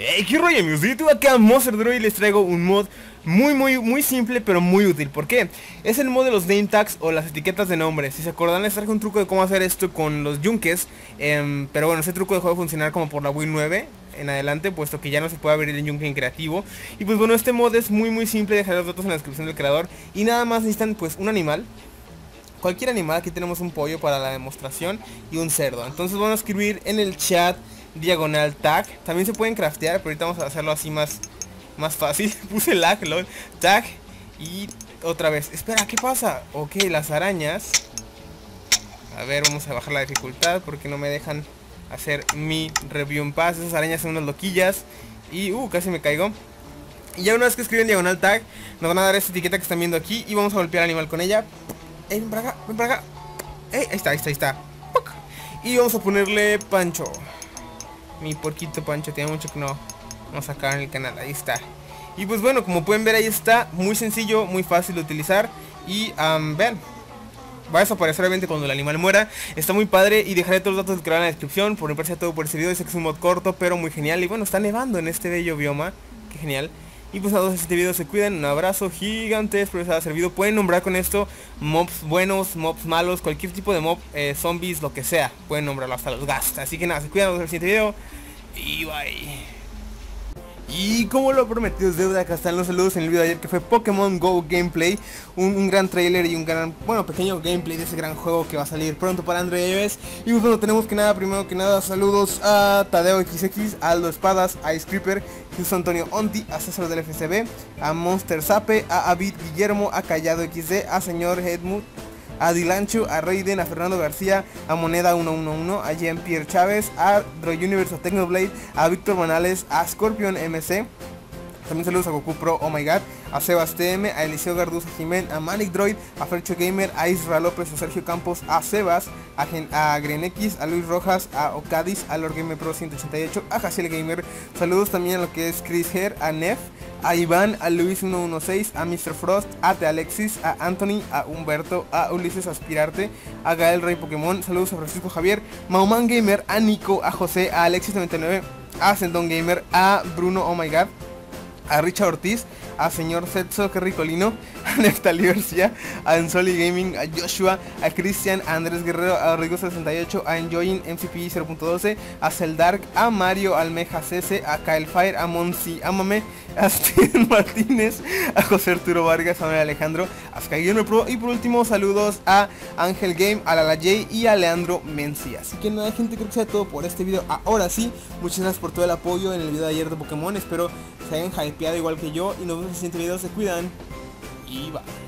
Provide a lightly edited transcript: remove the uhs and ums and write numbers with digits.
Hey, ¿qué rollo, amigos de YouTube? Acá Monster Draw y les traigo un mod muy simple pero muy útil. ¿Por qué? Es el mod de los name tags o las etiquetas de nombre. Si se acordan, les traje un truco de cómo hacer esto con los yunkes, pero bueno, ese truco dejó de funcionar como por la Wii 9 en adelante, puesto que ya no se puede abrir el yunque en creativo. Y pues bueno, este mod es muy simple. Dejaré los datos en la descripción del creador. Y nada más necesitan pues un animal, cualquier animal. Aquí tenemos un pollo para la demostración y un cerdo. Entonces van a escribir en el chat diagonal tag. También se pueden craftear, pero ahorita vamos a hacerlo así más fácil. Puse lag, lol. Tag. Y otra vez. Espera, ¿qué pasa? Ok, las arañas. A ver, vamos a bajar la dificultad porque no me dejan hacer mi review en paz. Esas arañas son unas loquillas. Y casi me caigo. Y ya una vez que escriben diagonal tag, nos van a dar esta etiqueta que están viendo aquí. Y vamos a golpear al animal con ella. Ven para acá, ven para acá. Ahí está. ¡Puc! Y vamos a ponerle Pancho. Mi porquito Pancho, tiene mucho que no sacar en el canal, ahí está. Y pues bueno, como pueden ver, ahí está, muy sencillo, muy fácil de utilizar. Y vean, va a desaparecer obviamente cuando el animal muera. Está muy padre y dejaré todos los datos del creador en la descripción. Por mi parte todo por este video, sé que es un mod corto pero muy genial. Y bueno, está nevando en este bello bioma, qué genial. Y pues a todos este video se cuidan, un abrazo gigante, espero les haya servido. Pueden nombrar con esto mobs buenos, mobs malos, cualquier tipo de mob, zombies, lo que sea. Pueden nombrarlo hasta los ghast. Así que nada, se cuidan, nos vemos en el siguiente video y bye. Y como lo prometido es deuda, acá están los saludos en el video de ayer que fue Pokémon Go Gameplay. Un gran trailer y un gran, pequeño gameplay de ese gran juego que va a salir pronto para Android y iOS. Y pues bueno, tenemos primero que nada, saludos a Tadeo XX, a Aldo Espadas, a Ice Creeper, Jesús Antonio Onti, a César del FCB, a Monster Zape, a Avid Guillermo, a Callado XD, a Señor Edmund, a Dilancho, a Raiden, a Fernando García, a Moneda 111, a Jean-Pierre Chávez, a Droid Universe, a Technoblade, a Víctor Manales, a Scorpion MC. También saludos a Goku Pro, oh my god, a Sebas TM, a Eliseo Garduz, a Jimen, a Manic Droid, a Fercho Gamer, a Isra López, a Sergio Campos, a Sebas, a Grenex, a Luis Rojas, a Ocadis, a Lord Gamer Pro 188, a Jaciel Gamer. Saludos también a lo que es Chris Her, a Nef, a Iván, a Luis 116, a Mr. Frost, a The Alexis, a Anthony, a Humberto, a Ulises Aspirarte, a Gael Rey Pokémon. Saludos a Francisco Javier, Mauman Gamer, a Nico, a José, a Alexis 99, a Sendon Gamer, a Bruno, oh my god, a Richard Ortiz, a señor Setzo, que ricolino, a Neftali García, a Ensoli Gaming, a Joshua, a Cristian, a Andrés Guerrero, a Rodrigo68, a Enjoying MCP 0.12, a Zeldark, a Mario Almeja CC, a Kyle Fire, a Monsi Amame, a Steven Martínez, a José Arturo Vargas, a Manuel Alejandro, a Skygamer Pro y por último saludos a Ángel Game, a Lala J y a Leandro Menci. Así que nada, gente, creo que sea todo por este video. Ahora sí, muchas gracias por todo el apoyo en el video de ayer de Pokémon. Espero se hayan hypeado igual que yo y nos vemos en el siguiente video. Se cuidan y bye.